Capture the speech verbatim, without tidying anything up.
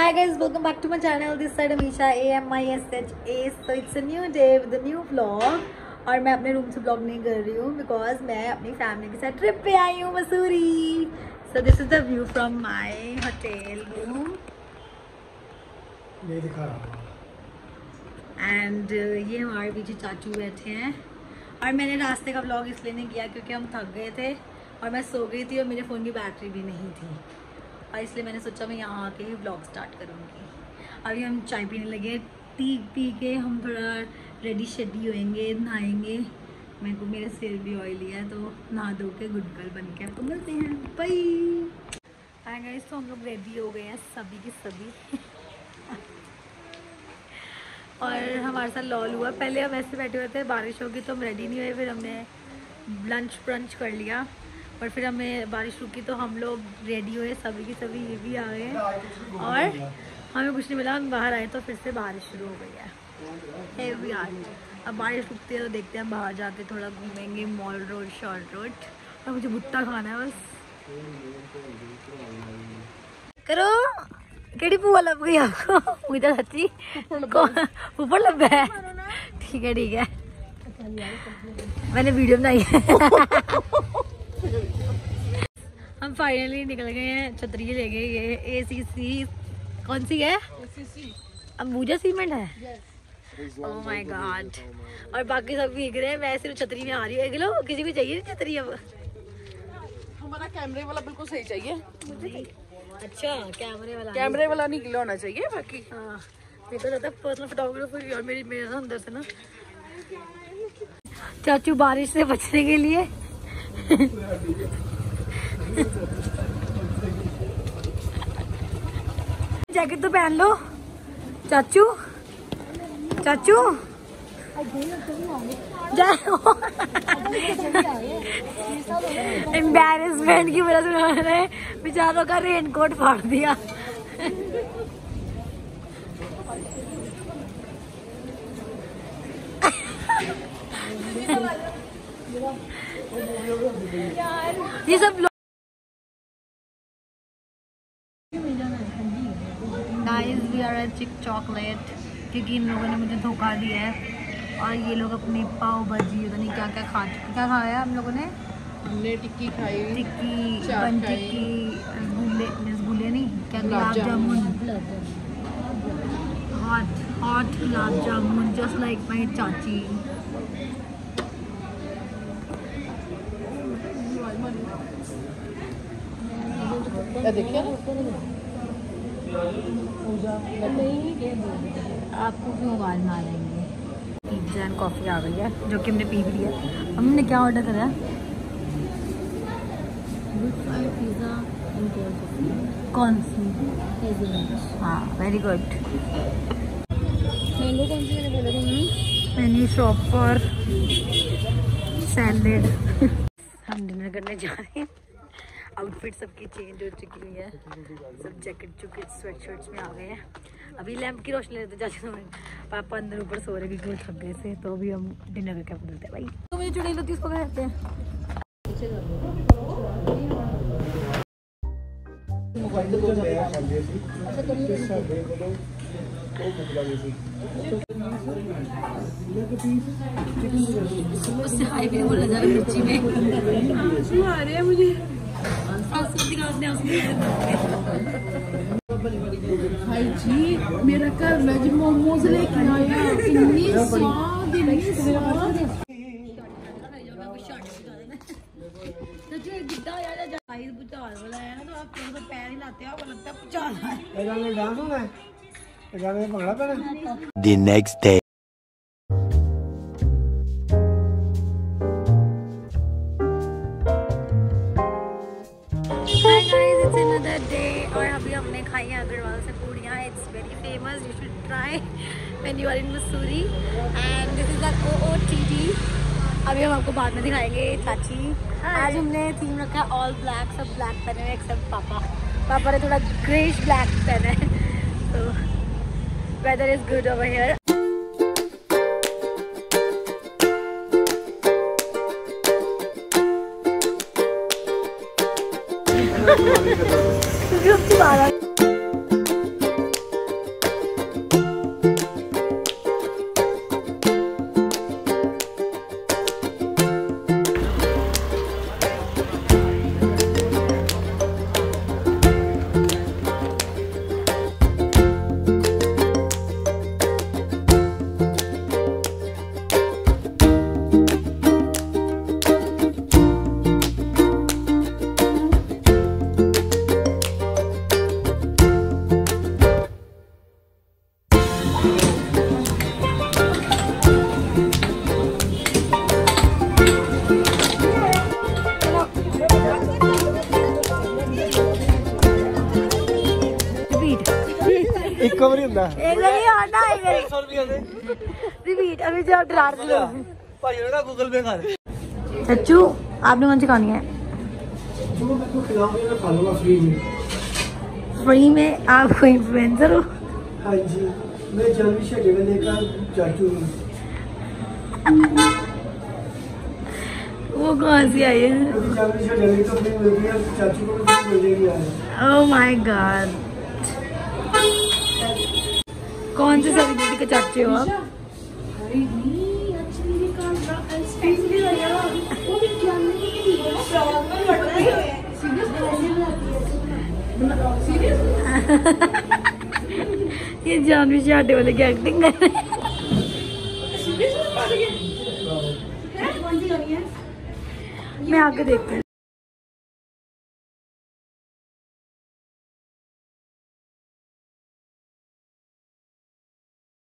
Hi guys, welcome back to my channel. This side Amisha, A M I S H A. So it's a new day with a new vlog. और मैं अपने room से vlog नहीं कर रही हूँ because मैं अपनी फैमिली के साथ ट्रिप पे आई हूँ Mussoorie. So this is the view from my hotel room. ये दिखा रहा हूँ. And uh, ये हमारे पीछे चाचू बैठे हैं. और मैंने रास्ते का vlog इसलिए नहीं किया क्योंकि हम थक गए थे और मैं सो गई थी और मेरे फ़ोन की बैटरी भी नहीं थी. और इसलिए मैंने सोचा मैं यहाँ आके ही व्लॉग स्टार्ट करूँगी. अभी हम चाय पीने लगे. टी पी के हम थोड़ा रेडी शेडी होएंगे, नहाएंगे. मेरे को मेरे सिर भी ऑयली है तो नहा धो के गुड गर्ल बन के आपको मिलते हैं. बाय. हाय गाइस, तो हम लोग रेडी हो गए हैं सभी की सभी. और हमारे साथ लॉल हुआ. पहले हम ऐसे बैठे हुए थे, बारिश होगी तो हम रेडी नहीं हुए. फिर हमने लंच ब्रंच कर लिया और फिर हमें बारिश रुकी तो हम लोग रेडी हुए सभी की सभी. ये भी आ गए हैं और हमें कुछ नहीं मिला. हम बाहर आए तो फिर से बारिश शुरू हो गई है. है भी आज. अब बारिश रुकती है तो देखते हैं, बाहर जाके थोड़ा घूमेंगे मॉल रोड, शॉर्ट रोड. और मुझे भुट्टा खाना है बस. करो केड़ी भूआ लग गई आपको? मुझे सच्ची ऊपर लग है. ठीक है ठीक है, मैंने वीडियो बनाई है. हम फाइनली निकल गए हैं. छतरी ले गए. ये ए सी सी कौन सी है? अंबुजा सीमेंट है. Oh my God. और बाकी सब भीग रहे हैं. मैं सिर्फ छतरी में आ रही हूँ. किलो किसी को चाहिए छतरी? अब हमारा कैमरे वाला बिल्कुल सही चाहिए. अच्छा, कैमरे वाला कैमरे वाला नहीं गिला होना चाहिए. बाकी हाँ, मेरे को लगता है पर्सनल फोटोग्राफर. और मेरी मेरे अंदर से ना चाचू बारिश से बचने के लिए जैकेट तो पहन लो चाचू. चाचू एम्बैरेसमेंट की वजह से उन्होंने बेचारों का रेनकोट फाड़ दिया. ये सब लोग guys we are at chick chocolate क्योंकि इन लोगों ने मुझे धोखा दिया है. और ये लोग अपनी पाव भाजी पता नहीं क्या क्या खा चुके. क्या खाया हम लोगों ने? हमने टिक्की खाई. टिक्की, बन टिक्की, रसगुल्ले, रसगुल्ले नहीं क्या, gulab jamun. Hot hot gulab jamun just like my चाची. देखिए आपको क्यों आवाज मारेंगे. पिज्जा एंड कॉफ़ी आ गई है जो कि हमने पी भी लिया. हमने क्या ऑर्डर करा? Pizza and coffee. कौन सी? हाँ वेरी गुड. मैंगो कौन सी मैंने बोला था? मेन्यू शॉप पर सैलेड. हम डिनर करने जा रहे हैं. आउटफिट सबकी चेंज हो चुकी हुई है. सब जैकेट चुकेट स्वेट शर्ट्स में आ गए हैं. अभी लैंप की रोशनी लेते जाते हैं. पापा अंदर ऊपर सो रहे क्योंकि थक गए थे. तो अभी हम डिनर करके बोलते हैं भाई. तो मुझे चुड़ैल होती है उसको कहते हैं. उससे हाई भी बोला जा रहा है मिर्ची में. आ रहे हैं मुझे भाई जी. मेरा घर में जी मोमोज लेके आया. इतनी स्वाद, इतनी स्वाद. पैर हिलाते हो लगता है भूचाल है. डांस होना है. भंगड़ा पैना. The next day. और अभी हमने खाई है अग्रवाल से पूड़ियाँ. It's very famous. You should try when you are in Mussoorie. And this is the O O T T. अभी हम आपको बाद में दिखाएंगे. चाची आज हमने थीम रखा है ऑल ब्लैक. सब ब्लैक पहने हुए एक्सेप्ट पापा. पापा ने थोड़ा ग्रेश ब्लैक पहना है. तो weather is good over here. Group ਇੱਕ ਵਾਰੀ ਹੁੰਦਾ एक बार नहीं आना एक बार सौ रुपया दे रिपीट अभी जो आप डरा दो भाई ना गूगल पे कर चच्चू आपने कौन सी खानी है जो मैं को खिलाऊंगा मैं खा लूंगा फ्री में फ्री में आप कोई इन्फ्लुएंसर हो हाँ जी मैं जानवी शेटे में लेकर चाचू हूँ वो कौन सी आई है जानवी शेटे में तो फ्री मिल गई चाचू को भी मिल जाएगी यार ओह माय गॉड कौन से सेलिब्रिटी के चाचे हो आप अरे नहीं अच्छा मेरे का स्पेशली आया वो भी क्या नहीं फ्रॉक में लड़ रही है सीरियस ये जानवी शाटे वाले की एक्टिंग कर रहे हैं सीरियस बात है कौन सी करनी है मैं आके देखती हूँ